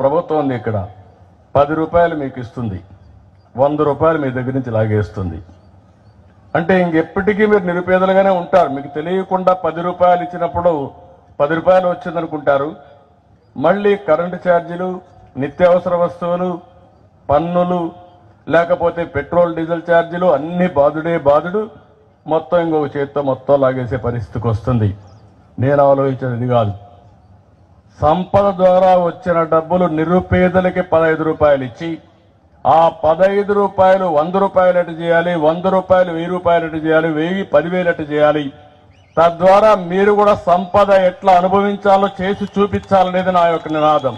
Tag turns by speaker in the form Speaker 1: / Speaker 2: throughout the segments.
Speaker 1: ప్రభుత్వం ఉంది ఇక్కడ 10 రూపాయలు మీకు ఇస్తుంది, 100 రూపాయలు మీ దగ్గర నుంచి లాగేస్తుంది. అంటే ఇంకెప్పటికీ మీరు నిరుపేదలుగానే ఉంటారు. మీకు తెలియకుండా 10 రూపాయలు ఇచ్చినప్పుడు 10 రూపాయలు వచ్చిందనుకుంటారు. మళ్ళీ కరెంటు ఛార్జీలు, నిత్యావసర వస్తువులు, పన్నులు, లేకపోతే పెట్రోల్ డీజిల్ ఛార్జీలు అన్ని బాధుడు మొత్తం ఇంకొక చేతితో మొత్తం లాగేసే పరిస్థితికి వస్తుంది. నేను ఆలోచించేది కాదు. సంపద ద్వారా వచ్చిన డబ్బులు నిరుపేదలకి 15 రూపాయలు ఇచ్చి ఆ 15 రూపాయలు 100 రూపాయలు ఎటు చేయాలి, 100 రూపాయలు 1000 రూపాయలు ఎటు చేయాలి, 1000 10,000 ఎటు చేయాలి. తద్వారా మీరు కూడా సంపద ఎట్లా అనుభవించాలో చేసి చూపించాలనేది నా యొక్క నినాదం.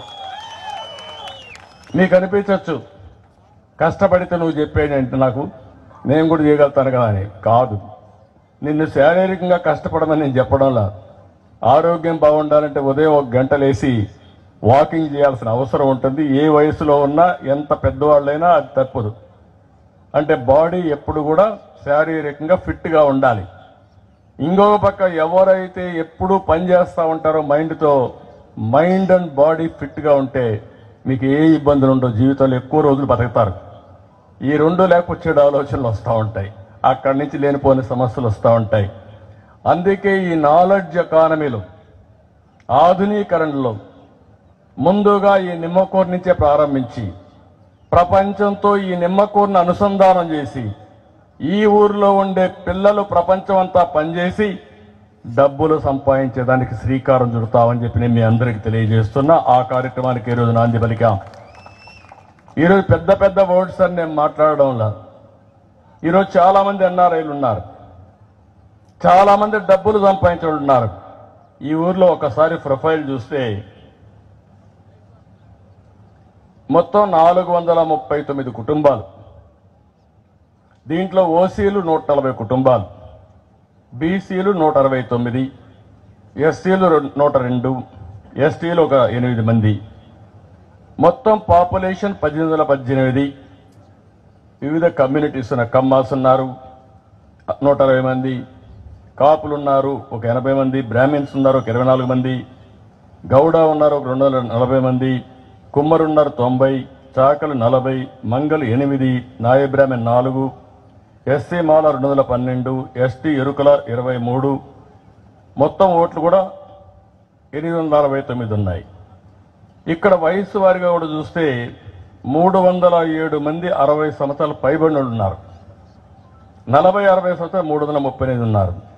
Speaker 1: మీకు అనిపించవచ్చు కష్టపడితే నువ్వు చెప్పేది నాకు నేను కూడా చేయగలుగుతాను కదా అని. కాదు, నిన్ను శారీరకంగా కష్టపడమని నేను చెప్పడంలా. ఆరోగ్యం బాగుండాలంటే ఉదయం 1 గంట లేసి వాకింగ్ చేయాల్సిన అవసరం ఉంటుంది. ఏ వయసులో ఉన్నా ఎంత పెద్దవాళ్ళైనా అది తప్పదు. అంటే బాడీ ఎప్పుడు కూడా శారీరకంగా ఫిట్గా ఉండాలి. ఇంకొక పక్క ఎవరైతే ఎప్పుడూ పనిచేస్తూ ఉంటారో మైండ్తో, మైండ్ అండ్ బాడీ ఫిట్గా ఉంటే మీకు ఏ ఇబ్బందులు ఉండవు, జీవితంలో ఎక్కువ రోజులు బతుకుతారు. ఈ రెండు లేకపోతే ఆలోచనలు వస్తూ ఉంటాయి, అక్కడి నుంచి లేనిపోని సమస్యలు వస్తూ ఉంటాయి. అందుకే ఈ నాలెడ్జ్ ఎకానమీలో, ఆధునీకరణలో ముందుగా ఈ నిమ్మకూరు నుంచే ప్రారంభించి ప్రపంచంతో ఈ నిమ్మకూరును అనుసంధానం చేసి ఈ ఊరిలో ఉండే పిల్లలు ప్రపంచం అంతా పనిచేసి డబ్బులు సంపాదించేదానికి శ్రీకారం చుడతామని చెప్పి నేను మీ అందరికీ తెలియజేస్తున్నా. ఆ కార్యక్రమానికి ఈరోజు నాంది పలికాం. ఈరోజు పెద్ద పెద్ద వర్డ్స్ అని నేను మాట్లాడడంలా. ఈరోజు చాలా మంది ఎన్ఆర్ఐలు ఉన్నారు, చాలా మంది డబ్బులు సంపాదించే వాళ్ళు ఉన్నారు. ఈ ఊర్లో ఒకసారి ప్రొఫైల్ చూస్తే మొత్తం 439 కుటుంబాలు. దీంట్లో ఓసీలు 140 కుటుంబాలు, బీసీలు 169, ఎస్సీలు 102, ఎస్టీలు ఒక 8 మంది. మొత్తం పాపులేషన్ 1818. వివిధ కమ్యూనిటీస్ ఉన్న కమ్మాస్ ఉన్నారు 120 మంది, కాపులు ఉన్నారు ఒక 80 మంది, బ్రాహ్మిన్స్ ఉన్నారు ఒక 24 మంది, గౌడ ఉన్నారు ఒక 240 మంది, కుమ్మరున్నారు 90, చాకలు 40, మంగలు 8, నాయ బ్రాహ్మణ్ 4, ఎస్సీ మాల 212, ఎస్టీ ఎరుకల 23. మొత్తం ఓట్లు కూడా 849 ఉన్నాయి. ఇక్కడ వయసు వారిగా కూడా చూస్తే 307 మంది 60 సంవత్సరాలు పైబడిన ఉన్నారు, 40-60 సంవత్సరాలు 338 ఉన్నారు.